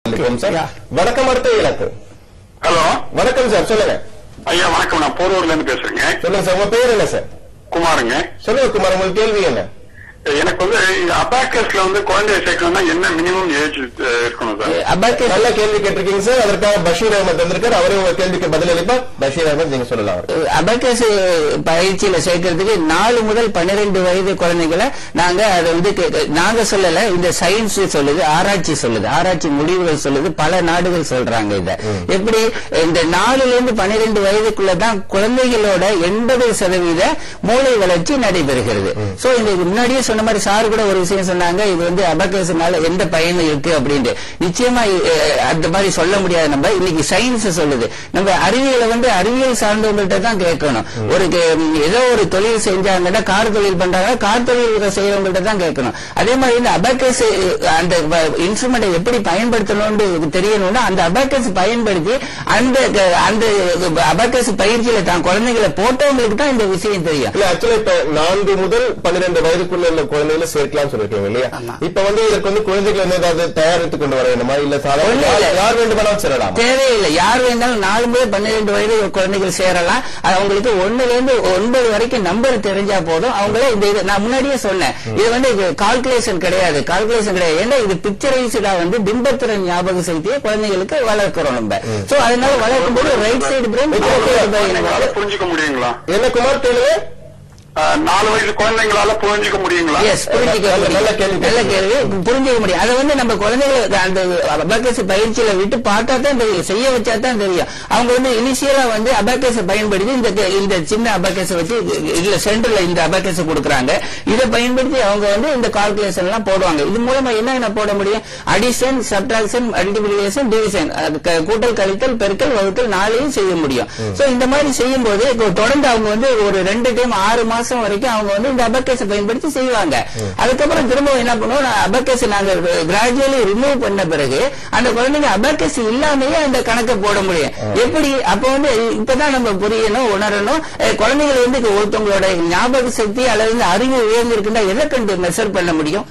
வணக்கம். அடுத்த இலக்கு. ஹலோ, வணக்கம் சார், சொல்லுங்க. ஐயா வணக்கம், நான் போரூர்ல இருந்து பேசுறேங்க. சொல்லுங்க சார், உங்க பேர் என்ன சார்? குமாருங்க. சொல்லுங்க குமார், உங்களுக்கு கேள்வி என்ன? எனக்கு அபாக்கஸ்ல குழந்தைய சேர்க்கணும்னா என்ன மினிமம் ஏஜ் இருக்கணும் சார்? அபாக்கஸ் நல்ல கேள்வி கேட்டிருக்கீங்க சார். அதற்காக பஷீர் அஹமத் வந்திருக்காரு, அவரே உங்க கேள்விக்கு பதில் அளிப்பார். பஷீர் அஹமத், நீங்க சொல்லலாம். அபாக்கஸ் பயிற்சியில சேர்க்கறதுக்கு 4 முதல் 12 வயது குழந்தைகளை நாங்க அதை நாங்க சொல்லல, இந்த சயின்ஸ் சொல்லுது, ஆராய்ச்சி சொல்லுது, ஆராய்ச்சி முடிவுகள் சொல்லுது, பல நாடுகள் சொல்றாங்க. இத எப்படி இந்த 4ல இருந்து 12 வயதுக்குள்ளதான் குழந்தைகளோட 80% மூளை வளர்ச்சி நடைபெறுகிறது. சோ இந்த முன்னாடியே சொன்ன மாதிரி சார் கூட ஒரு விஷயம் சொன்னாங்க, இது அபாக்கஸ்னால எந்த பயனும் இருக்கு அப்படின்னு. நிச்சயமா அந்த மாதிரி சொல்ல முடியாது. நம்ம இன்னைக்கு சயின்ஸ் சொல்லுது, நம்ம அறிவியலை அறிவியல் சார்ந்தவங்கள்ட்ட தான் கேட்கணும். ஏதோ ஒரு தொழில் செஞ்சாங்கன்னா, கார் தொழில் பண்றாங்க, கார் தொழில் செய்யறவங்கள்ட்ட தான் கேட்கணும். அதே மாதிரி இந்த அபாக்கஸ் அந்த இன்ஸ்ட்ருமெண்ட்டை எப்படி பயன்படுத்தணும்னு தெரியணும்னா, அந்த அபாக்கஸ் பயன்படுத்தி அந்த அபாக்கஸ் பயிற்சியில தான் குழந்தைகளை போட்டவங்களுக்கு தான் இந்த விஷயம் தெரியும். ஆக்சுவலா இப்ப 4 முதல் 12 வயதுக்குள்ள உள்ள குழந்தைகளை சேர்க்கலாம் சொல்லிருக்கீங்க இல்லையா? இப்ப இதற்கு குழந்தைகள் ஏதாவது தயாரித்து கொண்டு வர வேண்டுமா, இல்ல யார் வேண்டுமானாலும் சேரலாம்? தேவையில்லை, யார் வேண்டாலும் 4 முதல் 12 வயது குழந்தைகள் சேரலாம். அவங்களுக்கு 1ல இருந்து 9 வரைக்கும் நம்பர் தெரிஞ்சா போதும். அவங்கள நான் முன்னாடியே சொன்னேன், இது கால்குலேஷன் கிடையாது. ஏன்னா இது பிக்சரைஸ்டா பிம்பத்திறன் ஞாபக சக்தியை குழந்தைகளுக்கு வளர்க்கிறோம் நம்ம. சோ அதனால வளர்க்கும் போது ரைட் சைடு பிரெயின் புரிஞ்சுக்க முடியுங்களா? என்ன குமார் கேளுங்க. 4 வயசு குழந்தைங்களால புரிஞ்சுக்க முடியுங்களா? நல்ல கேள்வி. புரிஞ்சுக்க முடியும். அதை நம்ம குழந்தைகளை அந்த அபாக்கஸ் பயிற்சியில விட்டு பார்த்தா தான் தெரியும், செய்ய வச்சா தான் தெரியும். அவங்க இனிஷியலா அபாக்கஸ் பயன்படுத்தி இந்த சின்ன அபாக்கஸ் வச்சு இல்ல சென்டர்ல இந்த அபாக்கஸ் கொடுக்குறாங்க. இதை பயன்படுத்தி அவங்க இந்த கால்குலேஷன் எல்லாம் போடுவாங்க. இது மூலமா என்ன போட முடியும்? அடிஷன், சப்ட்ராக்ஷன், மல்டிப்ளிகேஷன், டிவிஷன், கூட்டல், கழித்தல், பெருக்கல், வகுத்தல் 4ஐயும் செய்ய முடியும். சோ இந்த மாதிரி செய்யும் போது தொடர்ந்து அவங்க ஒரு 2 டைம் 6 மாசம் வரைக்கும் அவங்க இந்த அபாக்கஸ் பயன்படுத்தி செய்வாங்க. அதுக்கப்புறம் திரும்ப என்ன பண்ணுவோம், அபாக்கஸ் நாங்க கிராஜுவலி ரிமூவ் பண்ண பிறகு அந்த குழந்தைங்க அபாக்கஸ் இல்லாமயே அந்த கணக்கை போட முடியும். எப்படி? அப்ப இப்பதான் நம்ம புரியணும், உணரணும். குழந்தைகள் ஒருத்தவங்களோட ஞாபக சக்தி அல்லது அறிவு உயர்ந்திருக்குன்னா எதை கண்டு மெஷர் பண்ண முடியும்?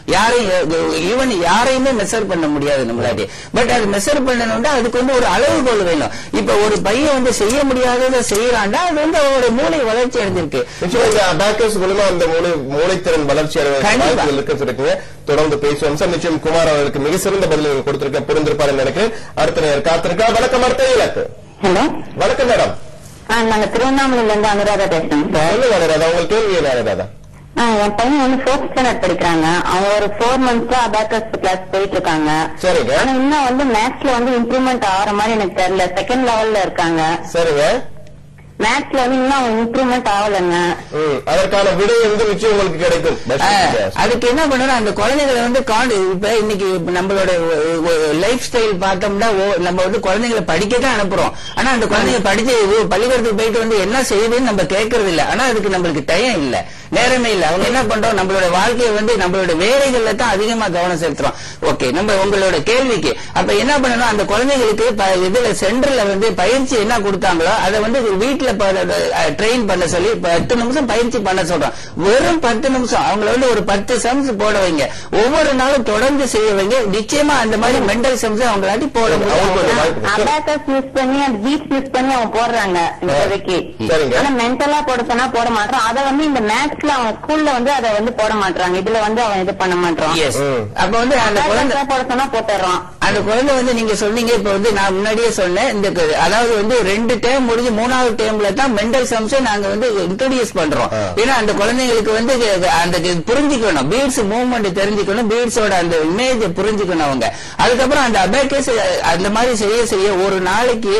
யாரையுமே மெஷர் பண்ண முடியாது நம்மளாட்டி. பட் அது மெஷர் பண்ணணும்னா அதுக்கு ஒரு அளவுகோல் வேணும். இப்ப ஒரு பையன் செய்ய முடியாததை செய்யறாண்டா அது அவரோட மூளை வளர்ச்சி அடைஞ்சிருக்கு. அபாக்கஸ் மூலமா அந்த மூளைத்திறன் வளர்ச்சி அடைவதற்கு தொடர்ந்து பேசுவோம் சார். நிச்சயம் குமார் அவர்களுக்கு மிக சிறந்த பதில் கொடுத்திருக்க, புரிந்திருப்பார் நினைக்கிறேன். அடுத்த நேரம் காத்திருக்கா. வணக்கம். அடுத்த இலக்கு. ஹலோ, வணக்கம் மேடம். நாங்க திருவண்ணாமலையில இருந்து அனுராதா பேசுறோம். அனுராதா, உங்களுக்கு கேள்வி என்ன? அனுராதா, என் பையன் 4th ஸ்டாண்டர்ட் படிக்கிறாங்க. அவங்க ஒரு 4 months அபாக்கஸ் கிளாஸ் போயிட்டு இருக்காங்க. சரிங்க. ஆனா இன்னும் மேத்ஸ்ல இம்ப்ரூவ்மெண்ட் ஆகிற மாதிரி எனக்கு தெரியல. 2nd லெவல்ல இருக்காங்க. சரிங்க. மேத்ஸ்ல இன்னும் இம்ப்ரூவ்மெண்ட் ஆகலங்க. அதற்கான விடை நிச்சயம் உங்களுக்கு கிடைக்கும். அதுக்கு என்ன பண்ணணும், அந்த குழந்தைகளை இப்ப இன்னைக்கு நம்மளோட லைஃப் ஸ்டைல் பார்த்தோம்னா நம்ம குழந்தைங்களை படிக்கதான் அனுப்புறோம். ஆனா அந்த குழந்தைங்க படிச்சு பள்ளிக்கூடத்துக்கு போயிட்டு என்ன செய்யுதுன்னு நம்ம கேட்கறது இல்ல. ஆனா அதுக்கு நம்மளுக்கு டைம் இல்ல, நேரமே இல்ல. அவங்க என்ன பண்றோம், நம்மளோட வாழ்க்கையை நம்மளோட வேலைகள்ல தான் அதிகமா கவனம் செலுத்துறோம். ஓகே, நம்ம உங்களோட கேள்விக்கு அப்ப என்ன பண்ணணும், அந்த குழந்தைங்களுக்கு இதுல சென்டர்ல பயிற்சி என்ன கொடுத்தாங்களோ அதை வீட்டுல ட்ரெயின் பண்ண சொல்லி 10 நிமிஷம் பயிற்சி பண்ண சொல்றோம். வெறும் 10 நிமிஷம் அவங்கள ஒரு 10 சம்ஸ் போட வைங்க. ஒவ்வொரு நாளும் தொடர்ந்து செய்ய வைங்க. நிச்சயமா அந்த மாதிரி மென்டல் சம்ஸ் அவங்களாட்டி போட முடியும். அபாக்கஸ் யூஸ் பண்ணி அந்த பீட்ஸ் யூஸ் பண்ணி அவங்க போடுறாங்க இப்போதைக்கு. ஆனா மென்டலா போட சொன்னா போட மாட்டோம். அதை இந்த மேத்ஸ்ல அவங்க ஸ்கூல்ல அதை போட மாட்டாங்க. இதுல அவன் இது பண்ண மாட்டான். அப்ப அந்த குழந்தை போட சொன்னா போட்டுறான். அந்த குழந்தை நீங்க சொன்னீங்க, இப்ப நான் முன்னாடியே சொன்னேன், இந்த அதாவது 2 டேர்ம் முடிஞ்சு 3வது டேர்ம்ல தான் மென்டல் சம்ஸ் நாங்க இன்ட்ரோடியூஸ் பண்றோம். ஏன்னா அந்த குழந்தைங்களுக்கு அந்த புரிஞ்சுக்கணும், பீட்ஸ் மூவ்மெண்ட் தெரிஞ்சுக்கணும், பீட்ஸோட அந்த இமேஜ் புரிஞ்சுக்கணும் அவங்க. அதுக்கப்புறம் அந்த அபாக்கஸ் அந்த மாதிரி செய்ய ஒரு நாளைக்கு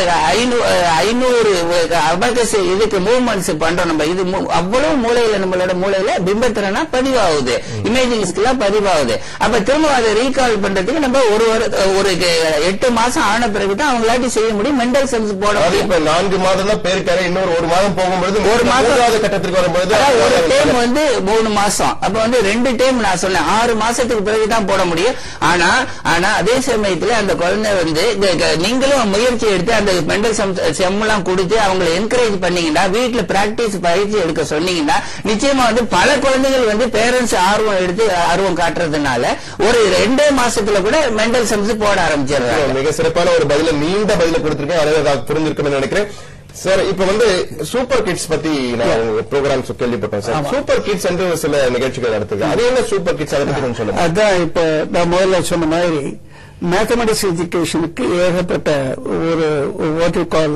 500 அபாக்கஸ் இதுக்கு மூவ்மெண்ட்ஸ் பண்றோம் நம்ம. இது அவ்வளவு மூளையில நம்மளோட மூளையில பிம்பத்திறனா பதிவாகுது, இமேஜிங் ஸ்கில்லா பதிவாகுது. அப்ப திரும்ப அதை ரீகால் பண்றதுக்கு நம்ம ஒரு 8 மாசம் ஆன பிறகுதான் அவங்களாட்டி செய்ய முடியும். மென்டல் சம்ஸ் போட முடியும். 4 மாதம் தான் போயிருக்காரு. இன்னொரு ஒரு மாதம் போகும்போது ஒரு மாதம் கட்டத்திற்கு வரும்போது ஒரு டைம் வந்து 3 மாசம். அப்ப வந்து 2 டைம் நான் சொன்னேன் 6 மாசத்துக்கு பிறகுதான் போட முடியும். ஆனா அதே சமயத்துல அந்த குழந்தை வந்து நீங்களும் முயற்சி எடுத்து அந்த மெண்டல் செம் எல்லாம் கொடுத்து அவங்களை என்கரேஜ் பண்ணீங்கன்னா, வீட்டுல பிராக்டிஸ் பயிற்சி எடுக்க சொன்னீங்கன்னா, நிச்சயமா வந்து பல குழந்தைகள் வந்து பேரண்ட்ஸ் ஆர்வம் காட்டுறதுனால ஒரு 2 மாசத்துல கூட மெண்டல் செம்ஸ் போட ஆரம்பிச்சிடுறாங்க. மிக சிறப்பான ஒரு பதில, நீண்ட பதில கொடுத்திருக்கேன். அதாவது புரிஞ்சிருக்குன்னு நினைக்கிறேன் சார். இப்ப வந்து சூப்பர் கிட்ஸ் பத்தி நான் ப்ரோக்ராம்ஸ் கேள்விப்பட்டேன் சார். சூப்பர் கிட்ஸ் என்று சில நிகழ்ச்சிகள் நடத்துது. அது என்ன சூப்பர் கிட்ஸ், அதை பத்தி கொஞ்சம் சொல்லுங்க. அதான் இப்ப நான் முதல்ல சொன்ன மாதிரி மேத்தமெட்டிக்ஸ் எஜுகேஷனுக்கு ஏகப்பட்ட ஒரு வாட் யூ கால்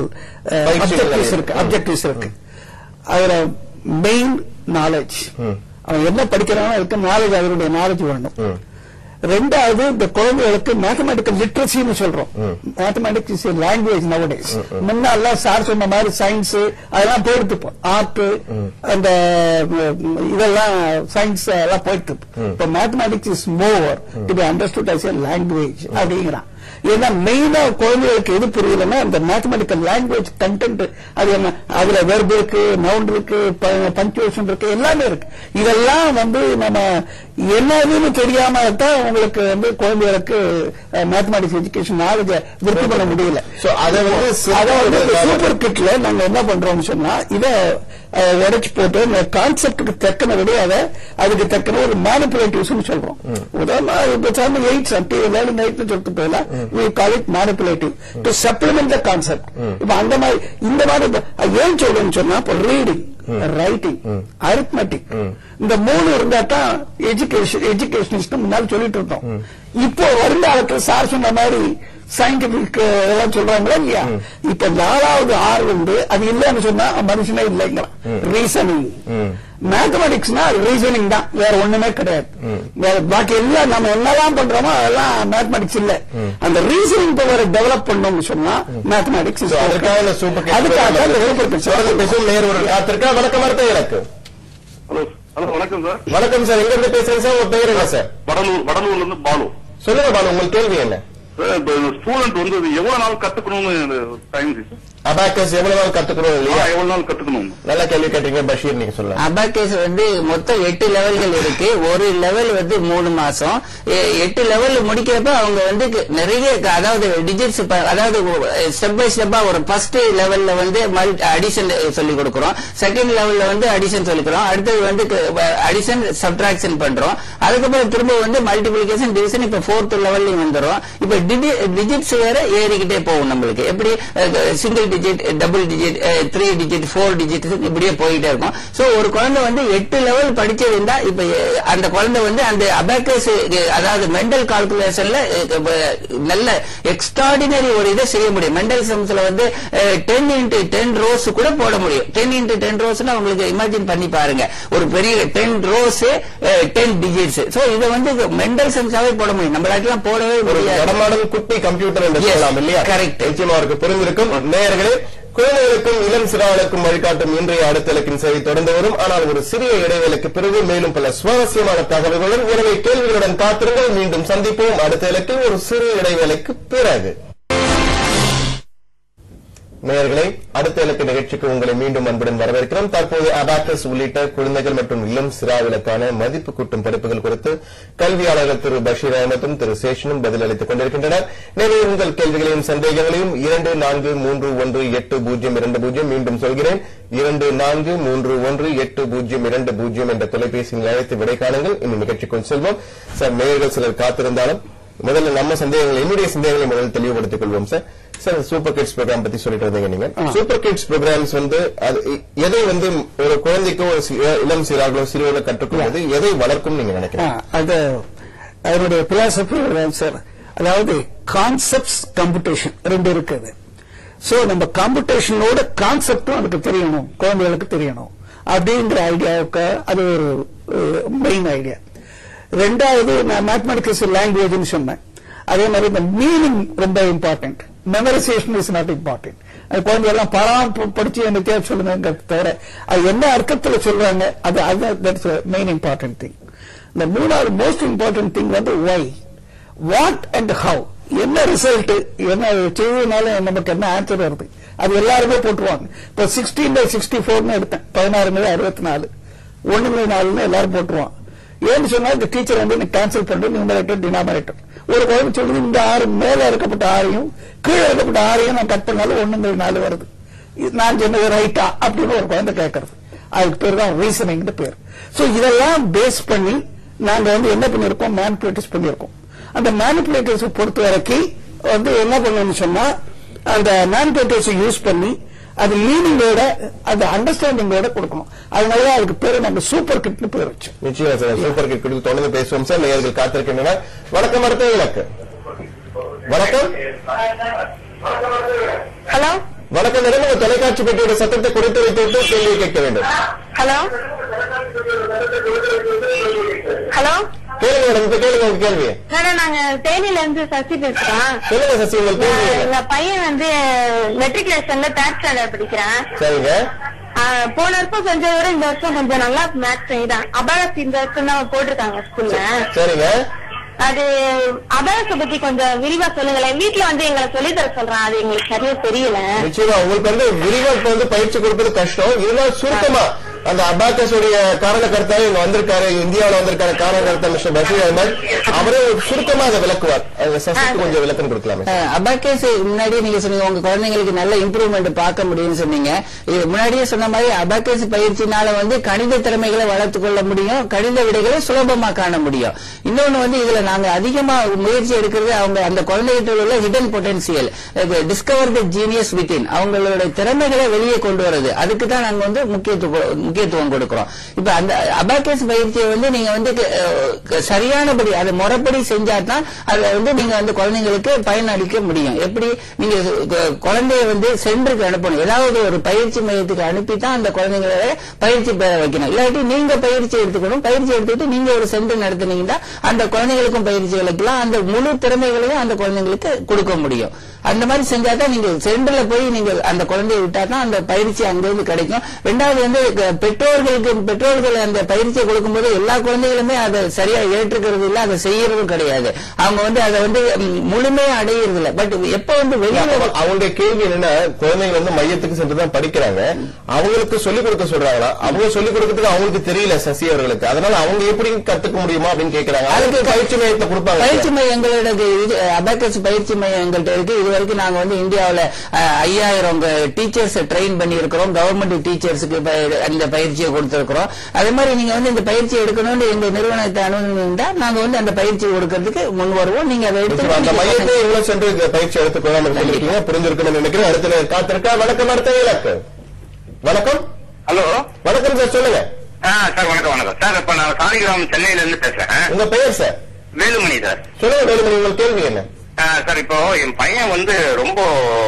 அப்ஜெக்டிவ்ஸ் இருக்கு. அதுல மெயின் நாலேஜ், அவன் என்ன படிக்கிறானோ அதுக்கு நாலேஜ், அவருடைய நாலேஜ் வேணும். ரெண்டாவது இந்த குழந்தைகளுக்கு மேத்தமெட்டிக்கல் லிட்ரஸின்னு சொல்றோம். Mathematics is language nowadays. முன்னெல்லாம் சார் சொன்ன மாதிரி சயின்ஸ் அதெல்லாம் போயிட்டு, ஆர்ட் அந்த இதெல்லாம் சயின்ஸ் எல்லாம் போயிட்டு. இப்ப mathematics is more to be understood as a language அப்படிங்கிறான். ஏன்னா மெயினா குழந்தைகளுக்கு எது புரியலன்னா இந்த மேத்தமெட்டிக்கல் லாங்குவேஜ் கண்டென்ட், அது என்ன, அதுல வெர்ப் இருக்கு, நவுன் இருக்கு, பங்க்சுவேஷன் இருக்கு, எல்லாமே இருக்கு. இதெல்லாம் வந்து நம்ம என்னதுன்னு தெரியாம தான் உங்களுக்கு வந்து குழந்தைகளுக்கு மேத்தமெட்டிக்ஸ் எஜுகேஷன் நாலேஜ விருத்தி பண்ண முடியல. அதை வந்து சூப்பர் கிட்ல நாங்க என்ன பண்றோம்னு சொன்னா, இதை உடைச்சு போட்டு கான்செப்டுக்கு தக்கனபடி அதை அதுக்கு தக்கன ஒரு மேனிபுலேட்டிவ்ஸ் சொல்றோம். உதாரணம் 8 சொல்லிட்டு போயிடலாம். we call it manipulative to supplement the concept. இப்ப அந்த மாதிரி இந்த மாதிரி ஏன் சொல்றேன்னு சொன்னா, இப்ப ரீடிங், ரைட்டிங், அரித்மெட்டிக் இந்த 3 இருந்தா தான் எஜுகேஷனிஸ்ட் முன்னாடி சொல்லிட்டு இருந்தோம். இப்போ வருங்காலத்துல சார் சொன்ன மாதிரி சயின்டிபிக் எல்லாம் சொல்றாங்களா இல்லையா, இப்ப 4வது ஆர் வந்து அது இல்லன்னு சொன்னா மனுஷனே இல்லைங்களா. ரீசனிங், மேத்தமெட்டிக்ஸ்னா ரீசனிங் தான், வேற ஒண்ணுமே கிடையாது. பாக்கி எல்லாம் நம்ம என்னெல்லாம் பண்றோமோ அதெல்லாம் மேத்தமெட்டிக்ஸ் இல்ல. அந்த ரீசனிங் பவரை டெவலப் பண்ணோம்னு சொன்னா மேத்தமெட்டிக்ஸ். வணக்கம் சார். வணக்கம் சார். எங்க இருந்து பேசுறேன் சார்? உங்க பேர் என்ன சார்? வடலூர்ல இருந்து பாலு. சொல்லுங்க பாலு, உங்களுக்கு கேள்வி என்ன? ஸ்டூடெண்ட் வந்து எவ்வளவு நாள் கத்துக்கணும்னு டைம் அபாக்கஸ் எவ்வளவு நாள் கத்துக்கணும் இல்லையா? எவ்வளவு நாள் கத்துக்கணும்? நல்லா கேள்வி கேட்டீங்க பஷீர், நீங்க சொல்லுங்க. அபாக்கஸ் வந்து மொத்தம் 8 லெவல்கள் இருக்கு. ஒரு லெவல் வந்து 3 மாசம். 8 லெவல் முடிக்கிறப்ப அவங்க வந்து நிறைய, அதாவது டிஜிட்ஸ், அதாவது ஸ்டெப் பை ஸ்டெப்பா ஒரு ஃபர்ஸ்ட் லெவல்ல வந்து அடிஷன் சொல்லி கொடுக்கிறோம், செகண்ட் லெவல்ல வந்து அடிஷன் சொல்லிக்கிறோம், அடுத்தது வந்து அடிஷன் சப்ட்ராக்ஷன் பண்றோம், அதுக்கப்புறம் திரும்ப வந்து மல்டிபிளிகேஷன் டிவிஷன், இப்ப 4th லெவல்லையும் வந்துடும். இப்ப டிஜிட்ஸ் வேற ஏறிக்கிட்டே போகும். நம்மளுக்கு எப்படி single digit, double digit, 3 digit, 4 digit இப்படியே போயிட்டே இருக்கும். சோ ஒரு குழந்தை வந்து 8 லெவல் படிச்சிருந்தா இப்ப அந்த குழந்தை வந்து அந்த அபாக்கஸ், அதாவது மெண்டல் கால்குலேஷன்ல நல்ல எக்ஸ்ட்ராடினரி ஒரு இதை செய்ய முடியும். மெண்டல் சம்ஸ்ல வந்து 10x10 ரோஸ் கூட போட முடியும். 10x10 ரோஸ்னா உங்களுக்கு இமேஜின் பண்ணி பாருங்க, ஒரு பெரிய 10 ரோஸ் 10 டிஜிட்ஸ். சோ இதை வந்து மெண்டல் சம்ஸாவே போட முடியும். நம்மளாக்கெல்லாம் போடவே முடியாது. குட்டி கம்ப்யூட்டர் என்று சொல்லலாம் இல்லையா? கரெக்ட். நிச்சயமா அவருக்கு புரிந்திருக்கும். நேயர்களே, குழந்தைகளுக்கும் இளம் சிறார்களுக்கும் வழிகாட்டும் இன்றைய அடுத்தலுக்கின் சேவை தொடர்ந்து வரும். ஆனால் ஒரு சிறிய இடைவேளைக்கு பிறகு மேலும் பல சுவாரஸ்யமான தகவல்களுடன், எனவே கேள்விகளுடன் காத்திருங்கள். மீண்டும் சந்திப்போம் அடுத்த இலக்கில் ஒரு சிறு இடைவேளைக்கு பிறகு. நேயர்களே, அடுத்த இலக்கு நிகழ்ச்சிக்கு உங்களை மீண்டும் அன்புடன் வரவேற்கிறோம். தற்போது அபாக்கஸ் உள்ளிட்ட குழந்தைகள் மற்றும் இளம் சிறார்களுக்கான மதிப்பு கூட்டும் படிப்புகள் குறித்து கல்வியாளர்கள் திரு பஷீர் அகமதும் திரு சேஷனும் பதிலளித்துக் கொண்டிருக்கின்றனர். எனவே உங்கள் கேள்விகளையும் சந்தேகங்களையும் 24318020 மீண்டும் சொல்கிறேன், 24318020 என்ற தொலைபேசியில் அழைத்து விடை காணுங்கள். இந்த நிகழ்ச்சிக்குள் செல்வோம். சார், நேயர்கள் சிலர் காத்திருந்தாலும் முதல்ல நம்ம சந்தேகங்கள், என்னுடைய சந்தேகங்களை முதல்ல தெளிவுபடுத்திக் கொள்வோம். சார், சூப்பர் கிட்ஸ் ப்ரோக்ராம் பத்தி சொல்லிட்டு இருந்தீங்க நீங்க. சூப்பர் கிட்ஸ் ப்ரோக்ராம்ஸ் வந்து எதை வந்து ஒரு குழந்தைக்கோ இளம் சிறார்களோ சிறுவர்களோ கற்றுக்கொள்வது எதை வளர்க்கும் நீங்க நினைக்கிறீங்க? அது அதனுடைய பிலாசபி சார், அதாவது கான்செப்ட்ஸ், கம்ப்யூட்டேஷன் 2 இருக்குது. சோ நம்ம கம்ப்யூட்டேஷனோட கான்செப்டும் அதுக்கு தெரியணும், குழந்தைகளுக்கு தெரியணும் அப்படிங்கிற ஐடியாவுக்கு அது ஒரு மெயின் ஐடியா. ரெண்டாவது, நான் மேத்தமெட்டிக்ஸ் லாங்குவேஜ் சொன்னேன். அதே மாதிரி இந்த மீனிங் ரொம்ப important. Memorization is not important. அது குழந்தை எல்லாம் படிச்சு எனக்கு சொல்லுங்க தவிர அது என்ன அர்த்தத்தில் சொல்றாங்க, அது மெயின் இம்பார்ட்டன்ட் திங். இந்த 3வது மோஸ்ட் இம்பார்ட்டன்ட் திங் வந்து ஒய், வாட் அண்ட் ஹவ், என்ன ரிசல்ட், என்ன செய்வதனால நமக்கு என்ன ஆன்சர் வருது, அது எல்லாருமே போட்டுருவாங்க. இப்ப 16/64 எடுத்தேன், 16/64 1/4 எல்லாரும் போட்டுருவான். ஏன்னு சொன்னா இந்த டீச்சர் வந்து கேன்சல் பண்றது நியூமரேட்டர் டினாமினேட்டர். ஒரு குழந்தை சொல்றது இந்த 6 மேல இருக்கப்பட்ட 6ஐயும் கீழே இருக்கப்பட்ட 6ஐயும் நான் கட் பண்ணாலும் 1/4 வருது, நான் சொன்னது ரைட்டா அப்படின்னு ஒரு குழந்தை கேட்கறது. அதுக்கு பேர் தான் ரீசனிங் பேர். சோ இதெல்லாம் பேஸ் பண்ணி நாங்க வந்து என்ன பண்ணிருக்கோம், மேனிபுலேட்டர்ஸ் பண்ணிருக்கோம். அந்த மேனிபுலேட்டர்ஸ் பொறுத்த வரைக்கும் வந்து என்ன பண்ணணும்னு சொன்னா அந்த மேனிபுலேட்டர்ஸ் யூஸ் பண்ணி அது மீனிங்கோட அந்த அண்டர்ஸ்டாண்டிங்கோட கொடுக்கணும். அதனாலதான் அதுக்கு பேரு நம்ம சூப்பர் கிட்னு பேர் வச்சு. நிச்சயம் சார், சூப்பர் கிட் குறித்து தொடர்ந்து பேசுவோம் சார். நேயர்கள் காத்திருக்கின்றனர். வணக்கம், அடுத்த இலக்கு. வணக்கம். ஹலோ வணக்கம் மேடம், உங்க தொலைக்காட்சி பெட்டியோட சத்தத்தை குறைத்து வைத்துவிட்டு கேள்வியை கேட்க வேண்டும். ஹலோ ஹலோ கேளுங்க மேடம், இப்ப கேளுங்க உங்க கேள்வியை. மேடம், நாங்க தேனியில இருந்து சசி பேசுறோம். சொல்லுங்க சசி, உங்க கேள்வி. எங்க பையன் வந்து மெட்ரிகுலேஷன்ல 3rd ஸ்டாண்டர்ட் படிக்கிறான். சரிங்க. போன வருஷம் செஞ்சதை விட இந்த வருஷம் கொஞ்சம் நல்லா மேத்ஸ் செய்யறான். அபாகஸ் இந்த வருஷம் தான் போட்டிருக்காங்க ஸ்கூல்ல. சரிங்க. அது அபாகஸ பத்தி கொஞ்சம் விரிவா சொல்லுங்களேன். வீட்டுல வந்து எங்களை சொல்லி தர சொல்றான், அது எங்களுக்கு சரியா தெரியல. நிச்சயமா உங்களுக்கு வந்து விரிவா வந்து பயிற்சி கொடுப்பது கஷ்டம். இதெல்லாம் சுருக்கமா அந்த அபாகஸ் உடைய காரண கருத்தாரு இங்க வந்திருக்காரு, இந்தியாவில வந்திருக்காரு காரண கருத்தா மிஸ்டர் பஷீர் அஹ்மத், அவரே சுருக்கமா அதை விளக்குவார். சசிக்கு கொஞ்சம் விளக்கம் கொடுக்கலாமே. அபாகஸ் முன்னாடியே நீங்க சொன்னீங்க உங்க குழந்தைங்களுக்கு நல்ல இம்ப்ரூவ்மெண்ட் பார்க்க முடியும்னு சொன்னீங்க. இது முன்னாடியே சொன்ன மாதிரி அபாகஸ் பயிற்சினால வந்து கணித திறமைகளை வளர்த்துக் கொள்ள முடியும், கணித விடைகளை சுலபமா காண முடியும். இன்னொன்னு வந்து இதுல நாங்க அதிகமா முயற்சி எடுக்கிறது அவங்க அந்த குழந்தைகிட்ட உள்ள hidden potential, discover the genius within, அவங்களோட திறமைகளை வெளியே கொண்டு வரது. அதுக்கு தான் நாங்க வந்து முக்கியத்துவம் கொடுக்கிறோம். இப்ப அந்த அபாகஸ் பயிற்சியை வந்து நீங்க வந்து சரியானபடி அதை முறைப்படி செஞ்சா தான் அதை வந்து நீங்க வந்து குழந்தைங்களுக்கு பயனளிக்க முடியும். எப்படி நீங்க குழந்தைய வந்து சென்டருக்கு அனுப்பணும், ஏதாவது ஒரு பயிற்சி மையத்துக்கு அனுப்பி தான் அந்த குழந்தைங்களை பயிற்சி பெற வைக்கணும். இல்லாட்டி நீங்க பயிற்சி எடுத்துக்கணும், பயிற்சி எடுத்துக்கிட்டு நீங்க ஒரு சென்டர் நடத்தினீங்கன்னா அந்த குழந்தைகளுக்கும் பயிற்சி அளிக்கலாம், அந்த முழு திறமைகளையும் அந்த குழந்தைங்களுக்கு கொடுக்க முடியும். அந்த மாதிரி செஞ்சாதான் நீங்க சென்டர்ல போய் நீங்க அந்த குழந்தைய விட்டா தான் அந்த பயிற்சி அங்கிருந்து கிடைக்கும். ரெண்டாவது வந்து பெற்றோர்கள் அந்த பயிற்சியை கொடுக்கும்போது எல்லா குழந்தைகளுமே அதை சரியா ஏற்றுக்கிறது இல்ல, அதை செய்யறதும் கிடையாது. அவங்க வந்து அதை வந்து முழுமையா அடையிறது இல்ல. பட் எப்ப வந்து வெளியே அவங்களுடைய கேள்வி என்னன்னா, குழந்தைகள் வந்து மையத்துக்கு சென்றுதான் படிக்கிறாங்க, அவங்களுக்கு சொல்லிக் கொடுக்க சொல்றாங்களா, அவங்க சொல்லிக் கொடுக்கறதுக்கு அவங்களுக்கு தெரியல சசி அவர்களுக்கு, அதனால அவங்க எப்படி கத்துக்க முடியுமா அப்படின்னு கேட்கறாங்க. அதுக்கு பயிற்சி மையத்தை கொடுப்பாங்க. பயிற்சி மையங்களோட அபாகஸ் பயிற்சி மையம் எங்கள்கிட்ட இருக்கு. இது வரைக்கும் நாங்க வந்து இந்தியாவில 5000 டீச்சர்ஸ் ட்ரெயின் பண்ணி இருக்கிறோம், கவர்மெண்ட் டீச்சர்ஸுக்கு அந்த பயிற்சியை கொடுத்திருக்கிறோம். அதே மாதிரி நீங்க வந்து இந்த பயிற்சி எடுக்கணும்னு எங்க நிறுவனத்தை அனுமதிந்தா நாங்க வந்து அந்த பயிற்சி கொடுக்கறதுக்கு முன் வருவோம். நீங்க அதை எடுத்து அந்த மையத்தை இவ்வளவு சென்று பயிற்சி எடுத்துக்கொள்ளாம புரிஞ்சிருக்கணும்னு நினைக்கிறேன். அடுத்த காத்திருக்கா. வணக்கம், அடுத்த இலக்கு. வணக்கம். ஹலோ வணக்கம் சார், சொல்லுங்க. சார் வணக்கம். வணக்கம் சார், இப்ப நான் சாலிகிராமம் சென்னையில இருந்து பேசுறேன். உங்க பெயர் சார்? வேலுமணி சார். சொல்லுங்க வேலுமணி, உங்க கேள்வி என்ன? சார், இப்போ என் பையன் வந்து ரொம்ப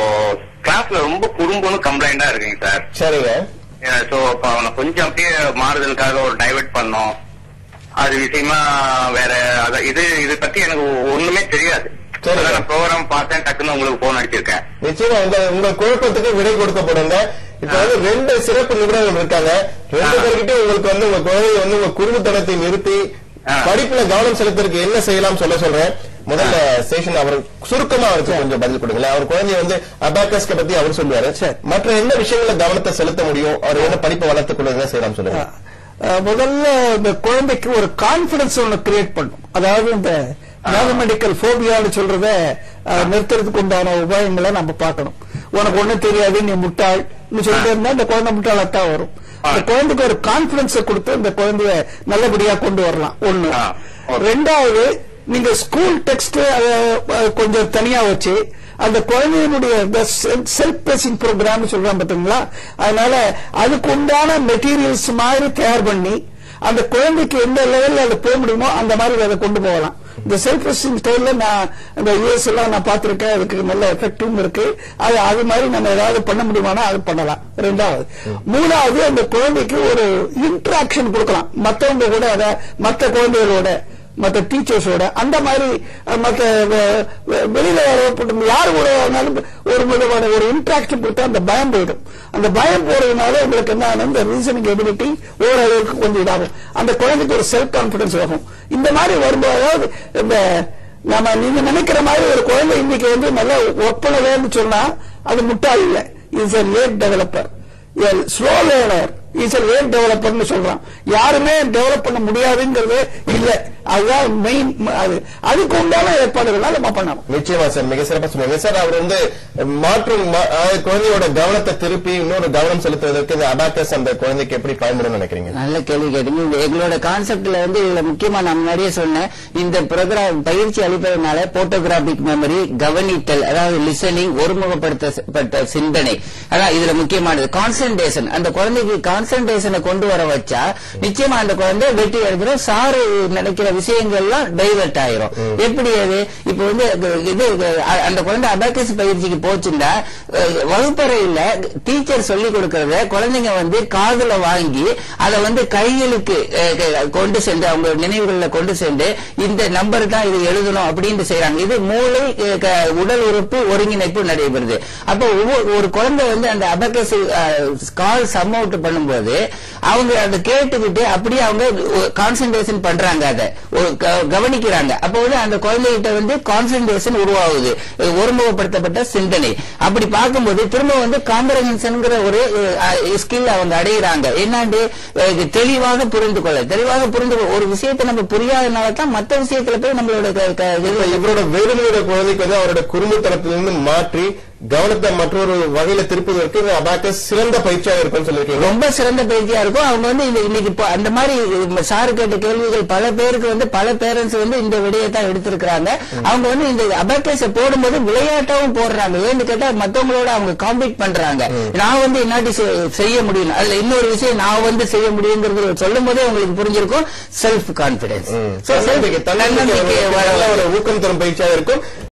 கிளாஸ்ல ரொம்ப குறும்புன்னு கம்ப்ளைண்டா இருக்குங்க சார். சரிங்க. சோ இப்ப அவனை கொஞ்சம் அப்படியே மாறுதலுக்காக ஒரு டைவர்ட் பண்ணோம். அது விஷயமா வேற இது பத்தி எனக்கு ஒண்ணுமே தெரியாது. நான் ப்ரோக்ராம் பார்த்தேன், டக்குன்னு உங்களுக்கு போன் அடிச்சிருக்கேன். நிச்சயமா உங்க குழப்பத்துக்கு விடை கொடுக்கப்படுங்க. இப்ப வந்து 2 சிறப்பு நிபுணர்கள் இருக்காங்க. 2 பேர்கிட்ட உங்களுக்கு வந்து உங்க குழந்தைய வந்து உங்க குறும்புத்தனத்தை நிறுத்தி படிப்புல கவனம் செலுத்துறதுக்கு என்ன செய்யலாம் சொல்றேன். முதல்ல ஸ்டேஷன் அவர் சுருக்கமா அவருக்கு கொஞ்சம் பதில் கொடுங்களேன். அவர் குழந்தைய வந்து அபாகஸ் பத்தி அவர் சொல்லுவாரு. மற்ற என்ன விஷயங்கள கவனத்தை செலுத்த முடியும், அவர் என்ன படிப்பை வளர்த்துக் கொள்ள என்ன செய்யலாம் சொல்லுங்க. முதல்ல இந்த குழந்தைக்கு ஒரு கான்பிடன்ஸ் ஒண்ணு கிரியேட் பண்ணும். அதாவது இந்த மேத்தமெட்டிக்கல் போபியான்னு சொல்றத நிறுத்துறதுக்கு உண்டான உபாயங்களை நம்ம பார்க்கணும். உனக்கு ஒண்ணும் தெரியாது, நீ முட்டாள் சொல்லிட்டு இருந்தா இந்த குழந்தை முட்டாளத்தான் வரும். அந்த குழந்தைக்கு ஒரு கான்பிடன்ஸை கொடுத்து இந்த குழந்தைய நல்லபடியா கொண்டு வரலாம். ஒண்ணு. ரெண்டாவது, நீங்க ஸ்கூல் டெக்ஸ்ட் கொஞ்சம் தனியா வச்சு அந்த குழந்தையினுடைய செல்ஃப் பேசிங் ப்ரோக்ராம் சொல்றாங்க பாத்தீங்களா, அதனால அதுக்கு உண்டான மெட்டீரியல்ஸ் மாதிரி தயார் பண்ணி அந்த குழந்தைக்கு எந்த லெவல்ல அதை போக முடியுமோ அந்த மாதிரி அதை கொண்டு போகலாம். இந்த செல்ஃப் பேசிங் ஸ்டைல்ல நான் இந்த யூஎஸ் எல்லாம் நான் பார்த்திருக்கேன், அதுக்கு நல்ல எஃபெக்டும் இருக்கு. அது மாதிரி நம்ம ஏதாவது பண்ண முடியுமானா அது பண்ணலாம். ரெண்டாவது. மூணாவது, அந்த குழந்தைக்கு ஒரு இன்டராக்ஷன் கொடுக்கலாம் மற்றவங்க கூட, மற்ற குழந்தைகளோட, மற்ற டீச்சர்ஸோட, அந்த மாதிரி மற்ற வெளியில யாரு கூட ஒரு விதமான ஒரு இன்ட்ராக்ஷன் கொடுத்தா அந்த பயம் போயிடும். அந்த பயம் போறதுனால உங்களுக்கு என்ன ஆகும், இந்த ரீசனிங் எபிலிட்டி ஓரளவுக்கு கொஞ்சம் இதாகும். அந்த குழந்தைக்கு ஒரு செல்ஃப் கான்பிடன்ஸ் ஆகும். இந்த மாதிரி வரும்போது, அதாவது இந்த நீங்க நினைக்கிற மாதிரி ஒரு குழந்தை இன்னைக்கு வந்து நல்லா ஒர்க் பண்ண வேணும்னு சொன்னா அது முட்டாள் இல்லை. Is a late developer. A slow learner is a late developer னு சொல்றான். யாருமே டெவலப் பண்ண முடியாதுங்கிறது இல்ல. அதுதான் மெயின். அதுக்கு உண்டான ஏற்பாடுகள் நம்ம பண்ணணும். நிச்சயமா சார், மிக சிறப்பா சொன்னீங்க சார். அவர் வந்து மாற்றும் குழந்தையோட கவனத்தை திருப்பி இன்னொரு கவனம் செலுத்துவதற்கு இந்த அபாக்கஸ் அந்த குழந்தைக்கு எப்படி பயன்படும் நினைக்கிறீங்க? நல்ல கேள்வி கேட்டீங்க. எங்களோட கான்செப்ட்ல வந்து இதுல முக்கியமா நான் முன்னாடியே சொன்னேன், இந்த ப்ரோக்ராம் பயிற்சி அளிப்பதனால போட்டோகிராபிக் மெமரி, கவனித்தல், அதாவது லிசனிங், ஒருமுகப்படுத்தப்பட்ட சிந்தனை, அதான் இதுல முக்கியமானது. கான்சன்ட்ரேஷன், அந்த குழந்தைக்கு கான்சன்ட்ரேஷனை கொண்டு வர வச்சா நிச்சயமா அந்த குழந்தை வெற்றி அடைஞ்சிடும். சாரு நினைக்கிற விஷயங்கள்லாம் டைவர்ட் ஆயிரும். எப்படி அது இப்ப வந்து இது அந்த குழந்தை அபாக்கஸ் பயிற்சிக்கு போச்சுன்னா வகுப்பறையில டீச்சர் சொல்லி கொடுக்கறத குழந்தைங்க வந்து காதுல வாங்கி அதை வந்து கைகளுக்கு கொண்டு சென்று அவங்க நினைவுகளில் கொண்டு சென்று இந்த நம்பர் தான் இது எழுதணும் அப்படின்னு செய்யறாங்க. இது மூளை உடல் உறுப்பு ஒருங்கிணைப்பு நடைபெறுது. அப்ப ஒரு குழந்தை வந்து அந்த அபாக்கஸ் கால் சம் அவுட் பண்ணும்போது அவங்க அதை கேட்டுக்கிட்டு அப்படியே அவங்க கான்சன்ட்ரேஷன் பண்றாங்க, அதை கவனிக்கிறாங்க. அப்ப வந்து அந்த குழந்தைகிட்ட வந்து கான்சன்ட்ரேஷன் உருவாகுது, ஒருமுகப்படுத்தப்பட்ட சிந்தனை. அப்படி பார்க்கும்போது திரும்ப வந்து காம்ப்ரஹென்ஷன் ஒரு ஸ்கில் அவங்க அடைகிறாங்க. என்னாண்டு தெளிவாக புரிந்து கொள்ள ஒரு விஷயத்தை நம்ம புரியாதனால தான் மற்ற விஷயத்துல போய் நம்மளோட இவரோட வேறுமையோட குழந்தைக்கு வந்து அவரோட குறும்புத்தனத்திலிருந்து மாற்றி கவனத்தை மற்றொரு வகையில திருப்பதற்கு அபாக்கஸ் சிறந்த பயிற்சியாக இருக்கும்னு சொல்லிருக்கீங்க. ரொம்ப சிறந்த பயிற்சியா இருக்கும். அவங்க வந்து இன்னைக்கு அந்த மாதிரி சாரு கேட்ட கேள்விகள் பல பேருக்கு வந்து பல பேரண்ட்ஸ் வந்து இந்த விடயத்தான் எடுத்திருக்கிறாங்க. அவங்க வந்து இந்த அபாக்கஸ் போடும்போது விளையாட்டாவும் போடுறாங்க. ஏன்னு கேட்டா மத்தவங்களோட அவங்க காம்பீட் பண்றாங்க. நான் வந்து என்னாட்டி செய்ய முடியும், அதுல இன்னொரு விஷயம் நான் வந்து செய்ய முடியுங்கிறது சொல்லும் போதே உங்களுக்கு புரிஞ்சிருக்கும். செல்ஃப் கான்பிடன்ஸ், தன்னம்பிக்கை ஊக்கம் தரும் பயிற்சியாக இருக்கும்.